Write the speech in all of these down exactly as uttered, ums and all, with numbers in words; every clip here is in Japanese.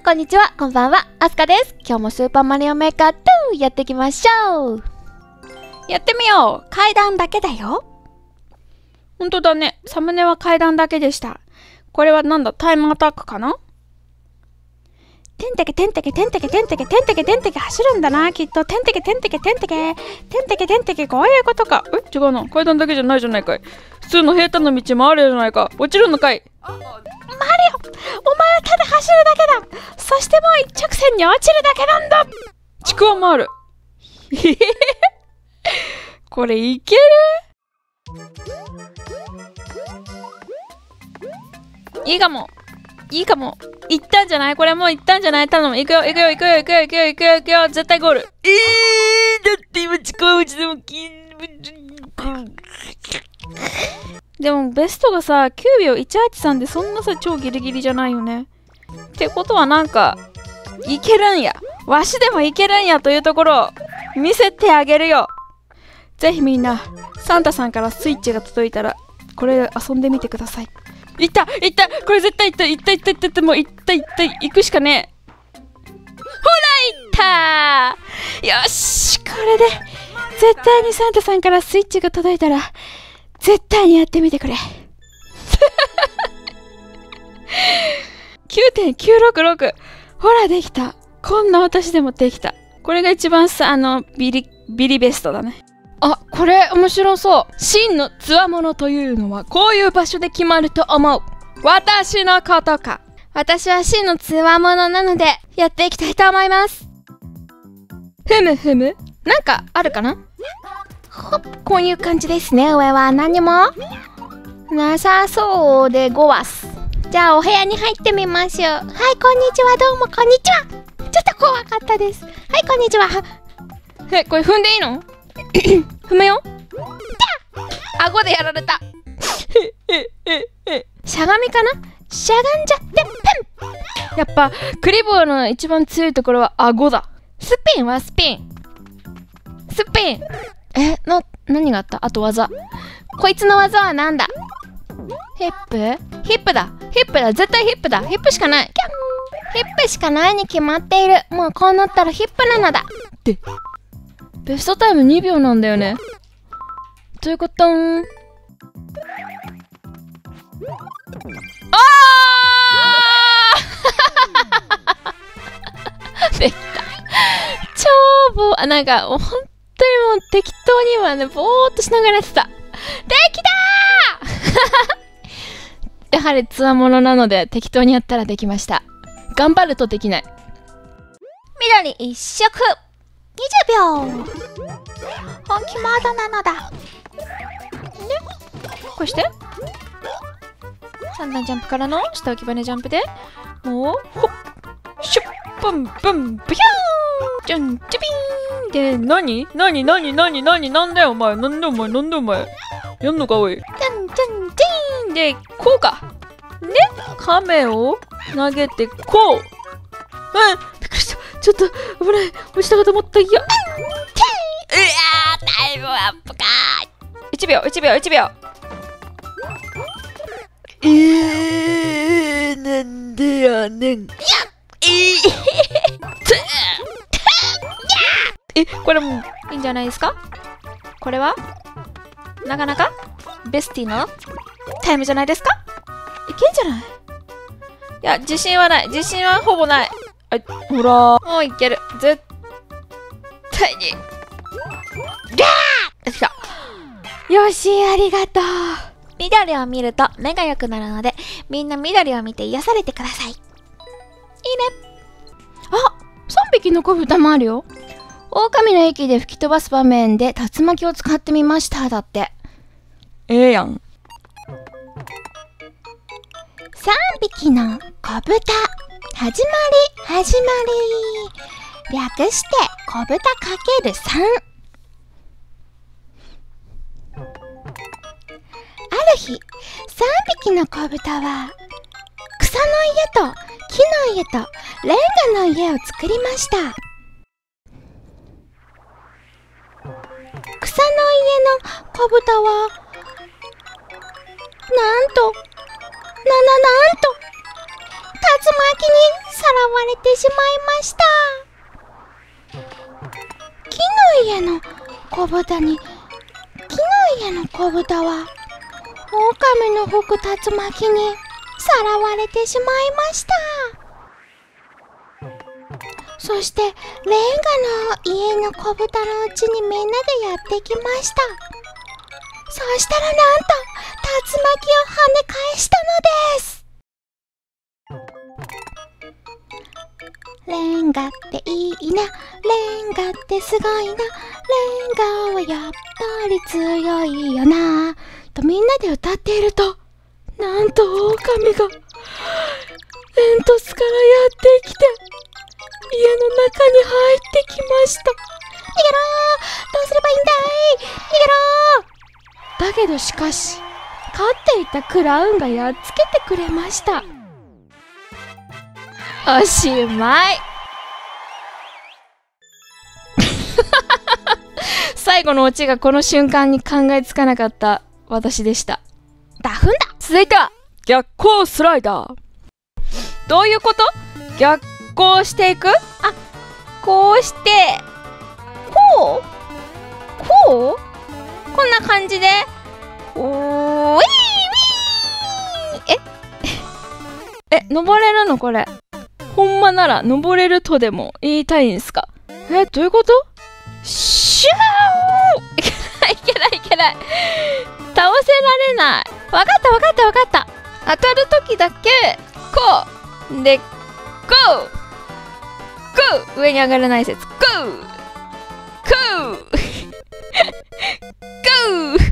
こんにちは、こんばんは、あすかです。今日もスーパーマリオメーカーにやっていきましょう。 やってみよう。階段だけだよ。ほんとだね。サムネは階段だけでした。これはなんだ、タイムアタックかな？てんてけてんてけてんてけてんてけてんてけてんてけ走るんだな、きっと。てんてけてんてけてんてけてんてけてんてけ、こういうことか。え、違うな。階段だけじゃないじゃないかい。普通の平坦な道もあるじゃないか。落ちるのかい。マリオ、お前はただ走るだけだ。そしてもう一直線に落ちるだけなんだ。ちくわもある。へへへ。これいける？いいかも。いいかも。いったんじゃない？これもういったんじゃない？頼む。いくよ、いくよ、いくよ、いくよ、いくよ、いくよ、いくよ。絶対ゴール。えー、だって今ちくわ落ちでもきでもベストがさ、きゅうびょういちはちさんでそんなさ、超ギリギリじゃないよね。ってことはなんか、いけるんや。わしでもいけるんやというところを見せてあげるよ。ぜひみんな、サンタさんからスイッチが届いたら、これで遊んでみてください。いったいったこれ絶対いったいったいったいったいったもういったいった行くしかねえ。ほらいったー。よし、これで、絶対にサンタさんからスイッチが届いたら、絶対にやってみてくれ。きゅうてんきゅうろくろく ほらできた。こんな私でもできた。これが一番さ、あの、ビリ、ビリベストだね。あ、これ面白そう。真のつわものというのはこういう場所で決まると思う。私のことか。 私は真のつわものなので、やっていきたいと思います。 ふむふむ。 なんかあるかな？ほっ、こういう感じですね。上は何もなさそうでごわす。じゃあお部屋に入ってみましょう。はい、こんにちは。どうもこんにちは。ちょっと怖かったです。はい、こんにちは。 え、これ踏んでいいの？踏むよ。 顎でやられた。しゃがみかな？しゃがんじゃってペン。 やっぱクリボーの一番強いところは顎だ。 スピンはスピン。スピン。え、な、何があった？あと技。こいつの技はなんだ？ヒップ？ヒップだ。ヒップだ。絶対ヒップだ。ヒップしかない。ヒップしかないに決まっている。もうこうなったらヒップなのだ。 で、ベストタイムにびょうなんだよね。ということん。あーできた。超ぼー、あ、なんか、もう本当にもう適当に今ね、ぼーっとしながらやってた。できたーやはりつわものなので適当にやったらできました。頑張るとできない。 緑一色にじゅうびょう。本気モードなのだ。 で、こうしてさん段ジャンプからの下置き羽ジャンプでもうほっシュッブンブンビューンジュンチビーンで、なになになになになになんだよお前、なんだお前、なんだお前やんのかおい。ジャンジャンジーンで、こうかで、亀を投げてこう。うん、びっくりした。ちょっと危ない。落ちたかと思った。いや、うわー、タイムアップかー。いちびょういちびょういちびょう。えー、なんでやねん。いやえー、え、これもいいんじゃないですか。これはなかなかベスティのタイムじゃないですか。いけんじゃない？いや、自信はない。自信はほぼない。あ、ほらもういける。絶対に。ギャー！来た。 よし、ありがとう。緑を見ると目が良くなるので、みんな緑を見て癒されてください。いいね。 あ、さんびきの子豚もあるよ。 狼の息で吹き飛ばす場面で竜巻を使ってみました。だって。 ええやん。 さんびきの子豚。始まり、始まり。略して子豚かけるさん。ある日、さんびきの子豚は草の家と木の家とレンガの家を作りました。草の家の子豚はなんとなななんと竜巻にさらわれてしまいました。木の家の子豚に、木の家の子豚は、狼の吹く竜巻にさらわれてしまいました。そしてレンガの家の子豚のうちにみんなでやってきました。そしたらなんと竜巻を跳ね返したのです。レンガっていいな、レンガってすごいな、レンガはやっぱり強いよなとみんなで歌っていると、なんと狼が煙突からやってきて家の中に入ってきました。逃げろー、どうすればいいんだい、逃げろー。だけどしかし飼っていたクラウンがやっつけてくれました。おしまい。最後のオチがこの瞬間に考えつかなかった私でした。ダフンだ。続いては逆光スライダー。どういうこと？逆光していく？あ、こうしてこうこうこんな感じでおーいーいー。ええ、登れるのこれ？ほんまなら登れるとでも言いたいんすか？え、どういうこと？シューいけないいけないいけない。倒せられない。わかったわかったわかった。当たるときだけこうで、ゴーゴー、上に上がらない説、ゴーゴーゴーゴーゴーゴー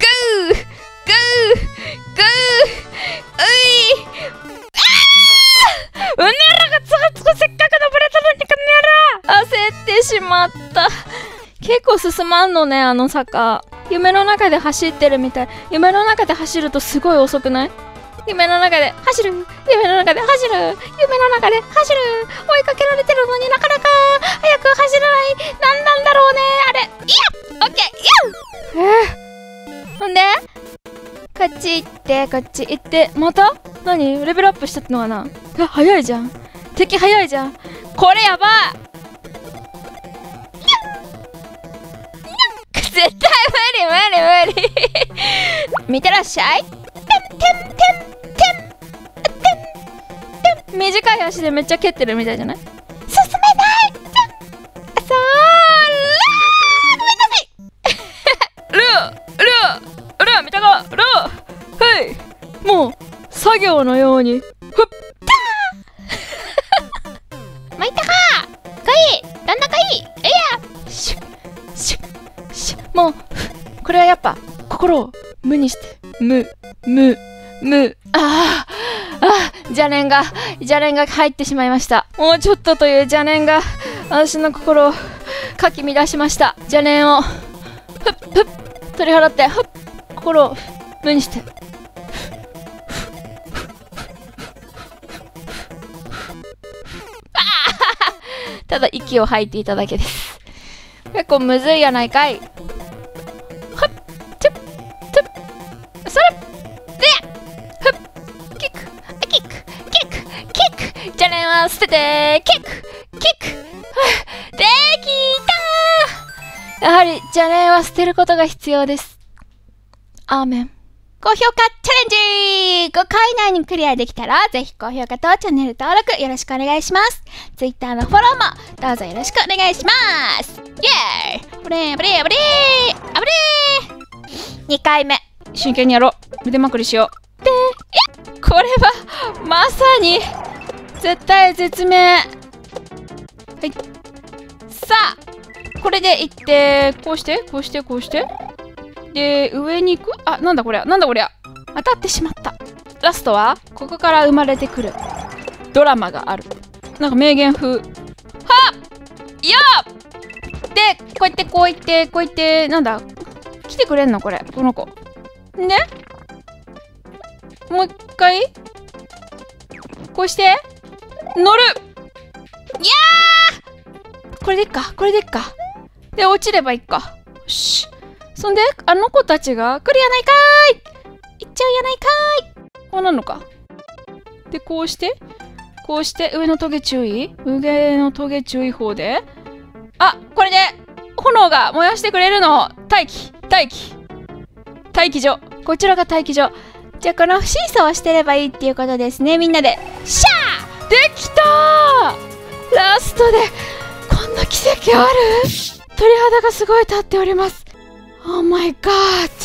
ういあー、うねらがつがつく、せっかく登れたのにかねら焦ってしまった。結構進まんのね、あの坂。夢の中で走ってるみたい。夢の中で走るとすごい遅くない？夢の中で走る、夢の中で走る、夢の中で走る、追いかけられてるのになかなか早く走らない。なんなんだろうね、あれ。いや、オッケー、いやえー、ほんでこっち行って、こっち行って、また何レベルアップしたってのかな。あ、早いじゃん。敵早いじゃん。これやばい。絶対無理無理無理見てらっしゃい。てんてんてんてんてんてん。短い足でめっちゃ蹴ってるみたいじゃない？進めない。そーらールールールー見たかルー。はいもう作業のようにふったー巻いたかかいいなんだかいい。いやシュッシュッシュッ。もうこれはやっぱ心を無にして無無無あーあー邪念が邪念が入ってしまいました。もうちょっとという邪念が私の心をかき乱しました。邪念をふっふっ取り払ってふっ心を無にしてただ息を吐いていただけです。結構むずいやないかい。はっちょっちょっそれでふっキックキックキックキック邪念は捨ててキックキックできたー。やはり邪念は捨てることが必要です。アーメン。高評価チャレンジ !ご 回以内にクリアできたら、ぜひ高評価とチャンネル登録よろしくお願いします。Twitter のフォローもどうぞよろしくお願いします。イェーイブレーブレーブレーあぶれー !に 回目。真剣にやろう。腕まくりしよう。で、いやこれは、まさに、絶対絶命。はい。さあ、これでいって、こうして、こうして、こうして。で、上に行く？あ、なんだこりゃ、なんだこりゃ。当たってしまった。ラストは、ここから生まれてくるドラマがある。なんか名言風。はっよっで、こうやってこう言って、こう言って、なんだ来てくれんのこれ、この子。で、もう一回こうして、乗るいやーこれでいっか、これでいっか。で、落ちればいいか。よし。そんで、あの子たちが来るやないかーい行っちゃうやないかーいこうなのか。で、こうして、 こうして上のトゲ注意。上のトゲ注意報で。あ、これで炎が燃やしてくれるの。待機、待機。待機所。こちらが待機所。じゃあこのシーソーをしてればいいっていうことですね。みんなで。シャー！できたー！ラストでこんな奇跡ある？鳥肌がすごい立っております。Oh my god!